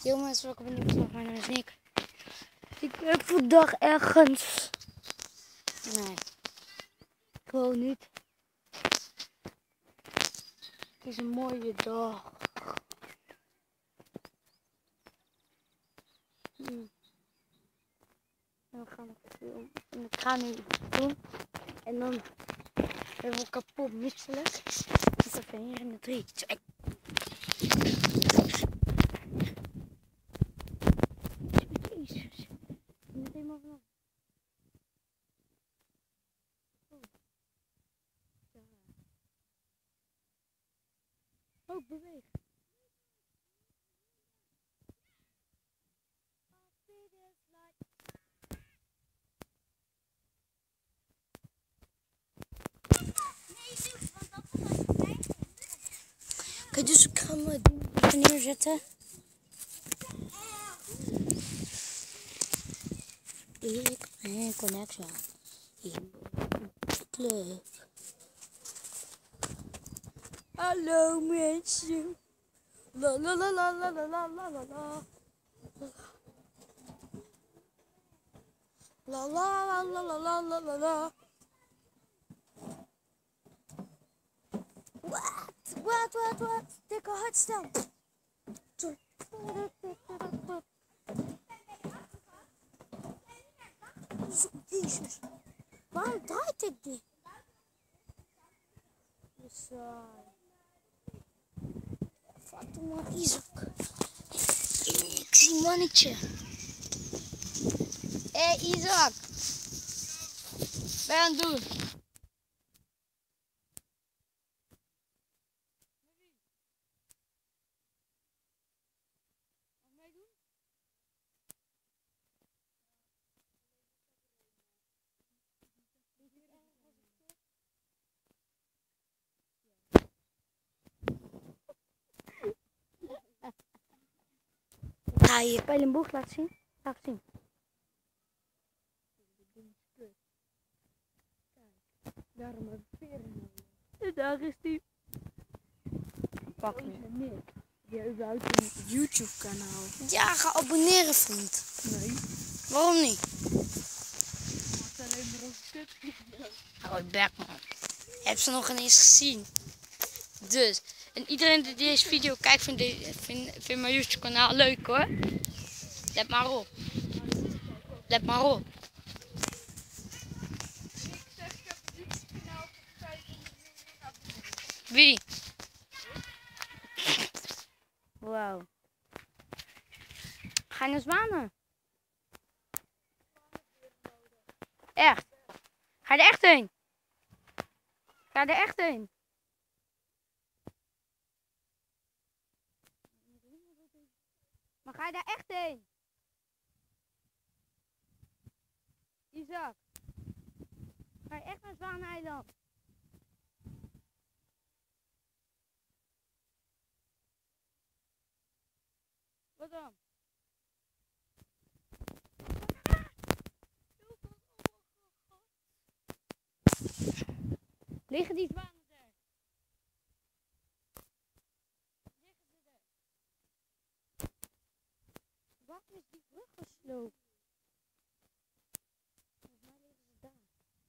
Jongens, welkom bij een nieuwe vlog. Mijn naam is Nick. Ik ben vandaag ergens. Nee, gewoon niet. Het is een mooie dag. En we gaan nog filmen. En ik ga nu iets doen. En dan hebben we kapot misselijk. Ik even hier in de 3, 2. Jezus. Ik moet helemaal vanaf. Oh, beweeg. Oké, dus ik ga mijn ding even neerzetten. Ik ben Connection in de club. Hallo mensen. La la la la la la la la la la. La la la la la la la la. Wat? Dikke hartstel. Jezus. Waarom draait ik dit? Fuck man, Isaac. Ik zie een mannetje. Hé Isaac. Wat ben je aan het doen? Ga je pijlenboog laten zien? Laat zien. Kijk, daarom heb ik veren. En daar is die. Pak me. Die heeft uit een YouTube kanaal. Ja, ga abonneren vriend. Nee. Waarom niet? Het zijn alleen maar onze kutvideo's. Hou je bek man. Je hebt ze nog eens gezien. Dus, en iedereen die deze video kijkt vindt mijn YouTube kanaal leuk hoor. Let maar op. Let maar op. Wie? Wauw. Ga je naar Zwanen? Echt? Ga je er echt heen? Ga je er echt heen? Maar ga je daar echt heen? Isaac. Ga je echt naar Zwaneneiland? Wat dan? Liggen die zwanen er? Liggen ze er? Wat is die brug gesloopt? Volgens mij liggen ze daar.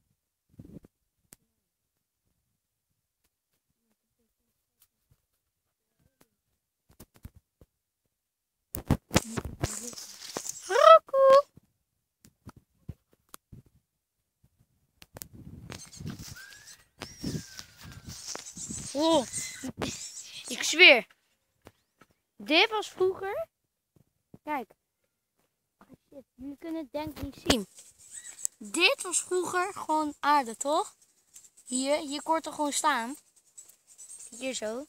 Rokoe! Oh, ik zweer. Dit was vroeger. Kijk. Oh shit, jullie kunnen het denk ik niet zien. Dit was vroeger gewoon aarde, toch? Hier kon het er gewoon staan. Hier zo.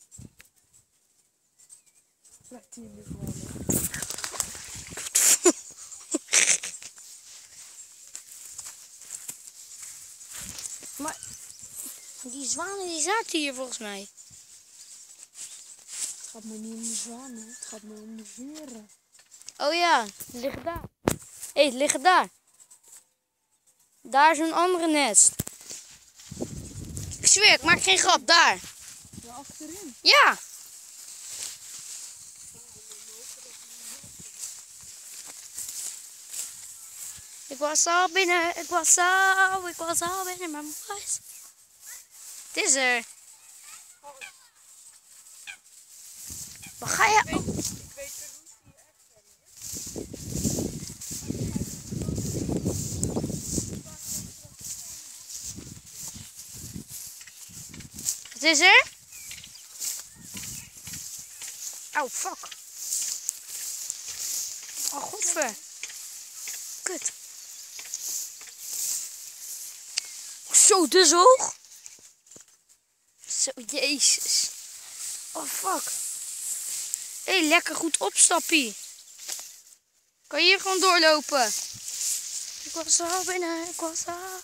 Laat die nu vallen. Maar die zwanen die zaten hier volgens mij. Het gaat me niet om de zwanen, het gaat me om de veren. Oh ja, ze liggen daar. Hé, ze liggen daar. Daar is een andere nest. Ik zweer, ik maak geen grap, daar. Daar achterin? Ja. Ik was al binnen mijn huis. Het is er. Waar ga je? Ik weet de route hier echt wel. Het is er. Oh, fuck. Oh, godver. Kut. Zo, dus hoog. Zo, jezus. Oh, fuck. Hé, lekker goed opstappie. Kan je hier gewoon doorlopen? Ik was al binnen, ik was al.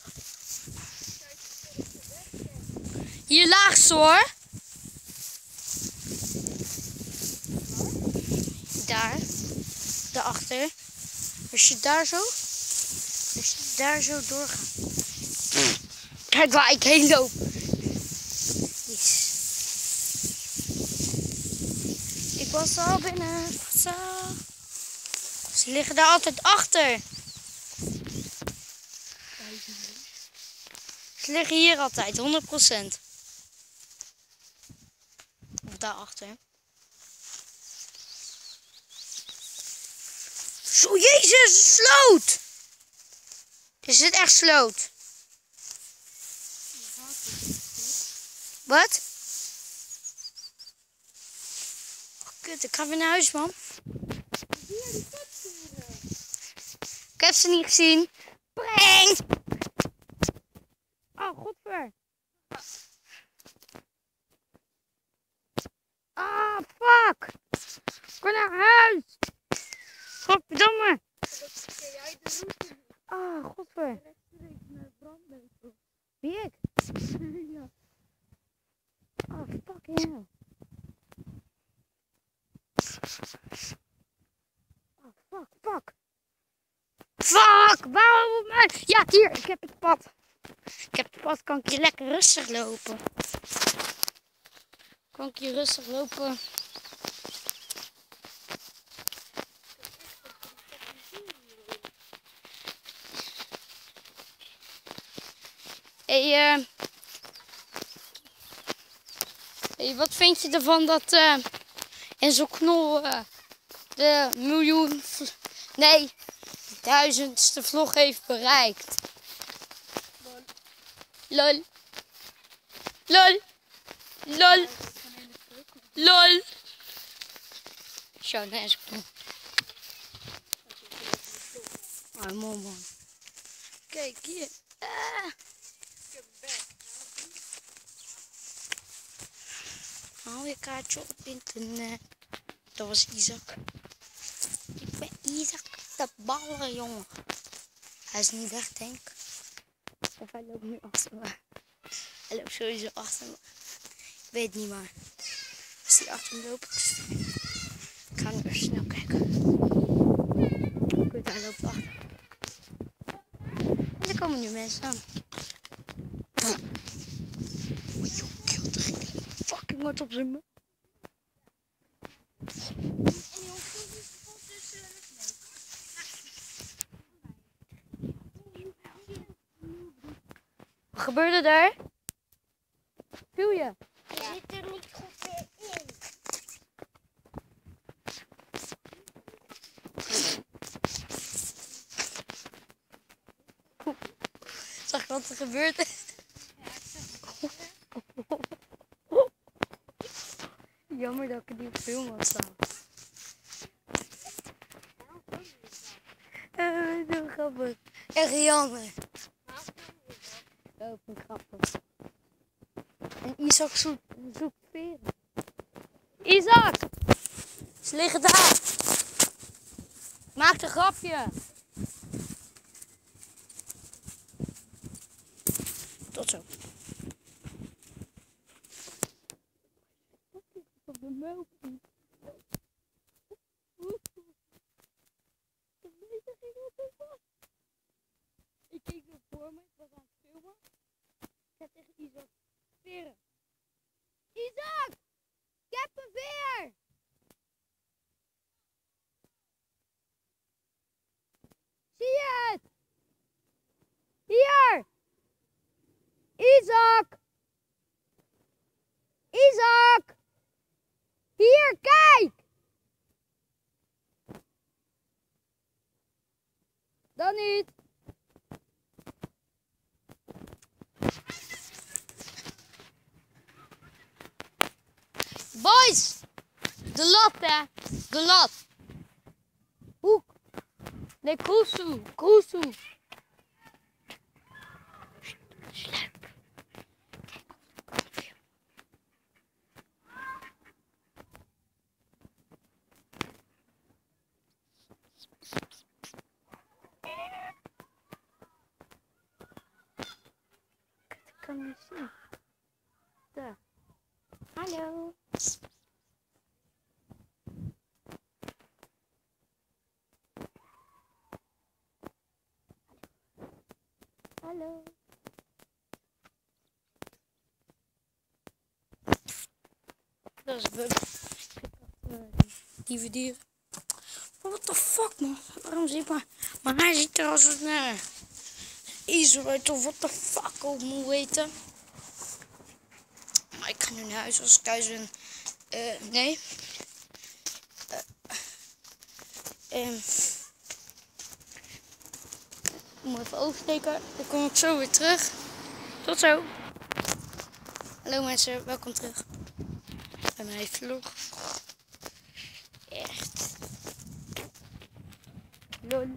Hier laagst hoor. Daar. Daarachter. Als je daar zo doorgaat. Kijk waar ik heen loop. Yes. Ik was al binnen. Ik was al. Ze liggen daar altijd achter. Ze liggen hier altijd, 100%. Of daarachter. Zo, jezus, sloot! Is dit echt sloot? Wat? Oh, kut, ik ga weer naar huis, man. Ik heb ze niet gezien. Prank! Oh, godver. Ah, fuck! Ik wil naar huis! Godverdomme! Ken jij de route? Ah, godver. Rechtstreeks naar Brandnetel. Wie ik? Ja. Oh, fucking hell. Oh, fuck. Fuck! Waarom? Ja, hier, ik heb het pad. Kan ik hier lekker rustig lopen. Hey, wat vind je ervan dat Enzo Knol de duizendste vlog heeft bereikt? Lol. Zo, nee, is Knol. Oh, man. Kijk hier. Haal je kaartje op internet. Dat was Isaac. Ik ben Isaac de baller, jongen. Hij is niet weg, denk ik. Of hij loopt nu achter me. Hij loopt sowieso achter me. Ik weet het niet maar. Als hij achter me loopt. Ik ga nu even snel kijken. Goed, hij loopt achter. En er komen nu mensen aan. Fucking wat op zijn mond. Wat gebeurde er? Viel je? Hij zit er niet goed meer in. Zag je wat er gebeurde? Jammer dat ik het niet op film had staan. Zo grappig. Echt jammer. Oh, vind ik grappig. En Isaac zoekt veren. Isaac! Ze liggen daar. Maak een grapje. Tot zo. Op de melkpiep. Ik keek zo voor me, ik was aan het filmen. Ik zei tegen Isaac, veren. Isaac! Ik heb een veer! Zie je het? kan niet. Boys! De lat, hè. De lat. Hoek. Nee, Kroesoe. Kroesoe. Ik kan niet zien. Daar. Hallo. Hallo. Dat is bug. Lieve dieren. What the fuck, man? Waarom zie ik maar hij ziet er als een Israël of what the fuck ook moet weten. Maar ik ga nu naar huis als ik thuis ben. Nee. Ik moet even oversteken. Dan kom ik zo weer terug. Tot zo. Hallo mensen, welkom terug bij mijn vlog. Echt. Lol.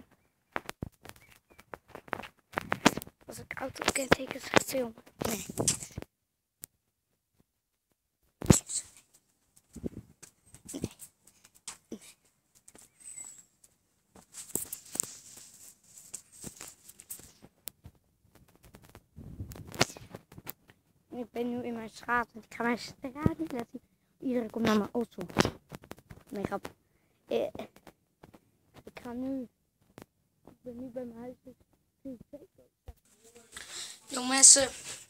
Als ik autokentekens ga filmen. Nee. Ik ben nu in mijn straat. Ik ga mijn straat niet laten zien. Iedereen komt naar mijn auto. Nee, grap. Ik ga nu. Ik ben nu bij mijn huis. Jong mensen.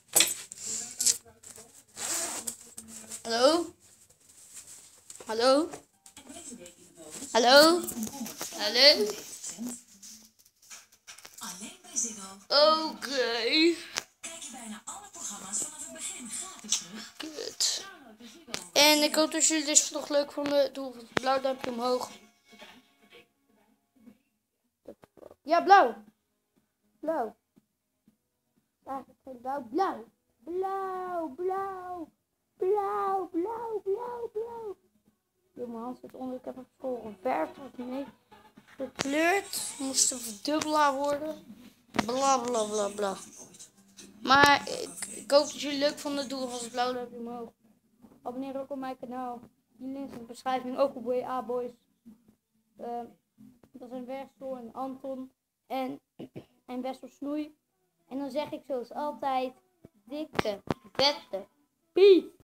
Hallo? Hallo? Hallo? Hallo? Oké. Bijna alle programma's vanaf het begin gratis terug. Kut. En ik hoop dat jullie deze vlog leuk vonden. Doe een blauw duimpje omhoog. Ja, blauw. Blauw. Ja, blauw, blauw. Blauw, blauw. Blauw, blauw, blauw, blauw. Yo, mijn hand zit onder. Ik heb een school geverfd. Wat mee gekleurd. Moest een verdubbelaar worden. Bla, bla, bla, bla. Maar ik hoop dat jullie leuk vonden. Doe alvast een blauw duimpje omhoog. Abonneer ook op mijn kanaal. Die links in de beschrijving. Ook op WA-boys. Dat zijn Wessel en Anton. En Wessel Snoei. En dan zeg ik zoals altijd. Dikke, vette, peace.